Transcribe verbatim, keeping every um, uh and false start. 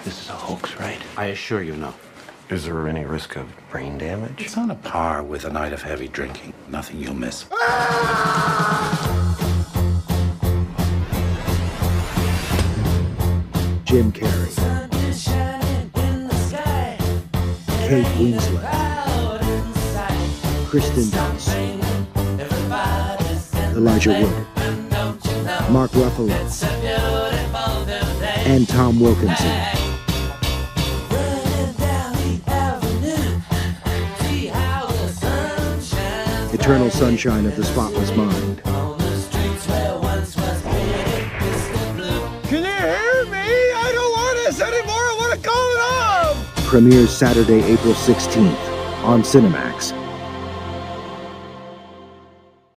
this is a hoax, right? I assure you, no. Is there any risk of brain damage? It's on a par with a night of heavy drinking. Nothing you'll miss. Jim Carrey, Kate Winslet, Kristen Dunst, Elijah Wood, Mark Ruffalo, and Tom Wilkinson. Eternal Sunshine of the Spotless Mind. Can you hear me? I don't want this anymore. I want to call it off. Premieres Saturday, April sixteenth on Cinemax.